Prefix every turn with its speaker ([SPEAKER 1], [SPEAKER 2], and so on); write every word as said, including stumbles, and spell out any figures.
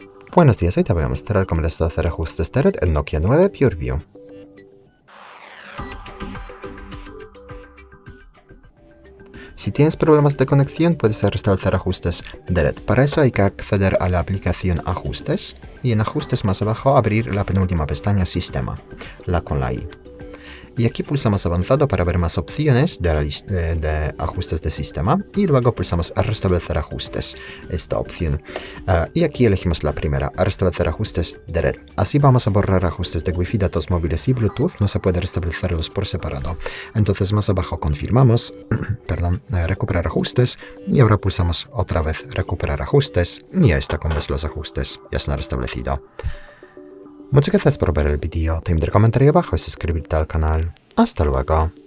[SPEAKER 1] Buenos días, hoy te voy a mostrar cómo les hacer ajustes de red en Nokia nueve PureView. Si tienes problemas de conexión, puedes restablecer ajustes de red. Para eso hay que acceder a la aplicación Ajustes y en Ajustes más abajo abrir la penúltima pestaña Sistema, la con la I. Y aquí pulsamos Avanzado para ver más opciones de, la lista, de, de ajustes de sistema y luego pulsamos a Restablecer ajustes, esta opción. Uh, y aquí elegimos la primera, a Restablecer ajustes de red. Así vamos a borrar ajustes de Wi-Fi, datos móviles y Bluetooth, no se puede restablecerlos por separado. Entonces más abajo confirmamos, perdón, eh, Recuperar ajustes y ahora pulsamos otra vez Recuperar ajustes y ya está, como ves los ajustes ya se han restablecido. Muchas gracias por ver el vídeo, te invito a comentar ahí abajo y suscribirte al canal. Hasta luego.